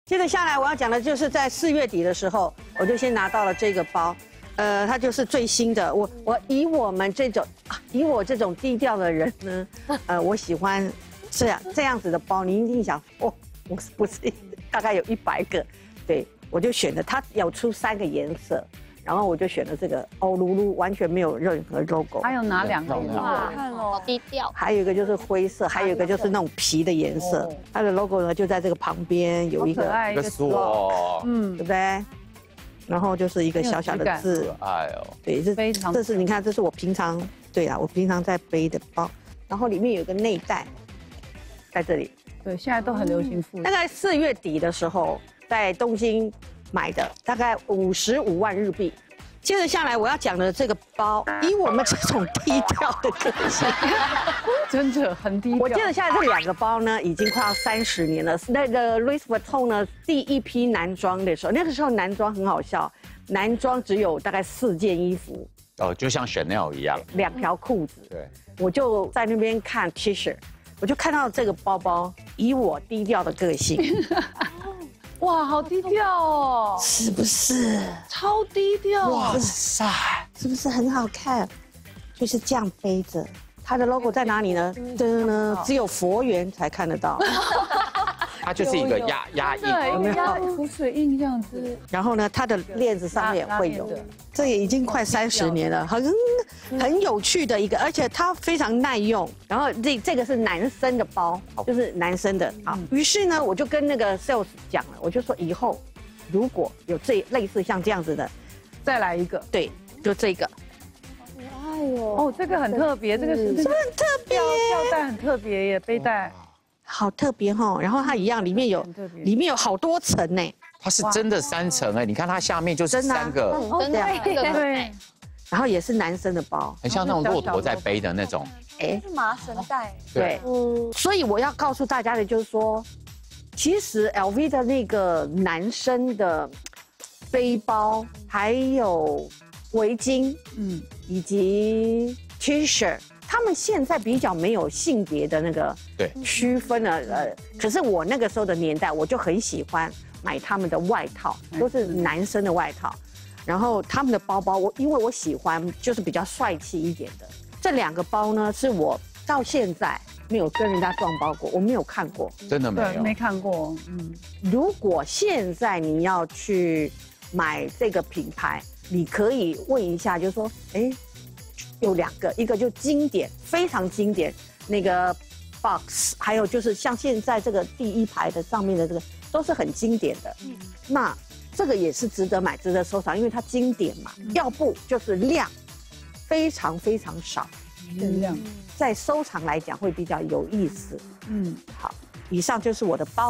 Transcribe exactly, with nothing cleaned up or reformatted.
接着下来我要讲的就是在四月底的时候，我就先拿到了这个包，呃，它就是最新的。我我以我们这种，啊、以我这种低调的人呢，呃，我喜欢这样这样子的包。你一定想，哦，我是不是大概有一百个？对，我就选了它有出三个颜色。 然后我就选了这个欧噜噜，完全没有任何 logo。 还有哪两个？ 哇，看哦，好低调。 还有一个就是灰色，还有一个就是那种皮的颜色。它的 logo 呢就在这个旁边有一个一个锁， 嗯，对不对？然后就是一个小小的字， 哎呦， 对，这非常。 这是你看，这是我平常对啊，我平常在背的包。然后里面有个内袋，在这里。 对，现在都很流行复。 大概四月底的时候，在东京。 买的大概五十五万日币。接着下来我要讲的这个包，以我们这种低调的个性， 真的很低调。 我接着下来这两个包呢，已经快要三十年了。那个 Louis Vuitton 呢，第一批男装的时候，那个时候男装很好笑，男装只有大概四件衣服， 哦，就像 Chanel 一样， 两条裤子。 对， 我就在那边看 T 恤，我就看到这个包包，以我低调的个性。 哇，好低调哦， 是不是？ 超低调！ 哇塞， 是不是很好看？就是这样背着，它的 logo 在哪里呢？噔呢，只有佛缘才看得到。 它就是一个压压印， 有没有？浮水印这样子。 然后呢，它的链子上面会有，这也已经快三十年了，很很有趣的一个，而且它非常耐用。然后这这个是男生的包，就是男生的啊。于是呢，我就跟那个 sales 讲了，我就说以后如果有这类似像这样子的， 再来一个， 对，就这个。 哎呦， 哦，这个很特别，这个是是不是很特别？ 吊带很特别耶，背带。 好特别哈，然后它一样，里面有里面有好多层呢。 它是真的三层哎，你看它下面就是三个， 真的对， 然后也是男生的包， 很像那种骆驼在背的那种。 哎，是麻绳带。 对，嗯，所以我要告诉大家的就是说，其实 L V 的那个男生的背包，还有围巾，嗯，以及 T 恤。 他们现在比较没有性别的那个对区分了，呃，可是我那个时候的年代，我就很喜欢买他们的外套，都是男生的外套，然后他们的包包，我因为我喜欢就是比较帅气一点的。这两个包呢，是我到现在没有跟人家撞包过，我没有看过， 真的没有， 没看过。嗯， 如果现在你要去买这个品牌，你可以问一下，就是说，哎。 有两个，一个就经典，非常经典，那个 box， 还有就是像现在这个第一排的上面的这个，都是很经典的。嗯，那这个也是值得买、值得收藏，因为它经典嘛。嗯、要不就是量非常非常少， 量在收藏来讲会比较有意思。嗯，好，以上就是我的包。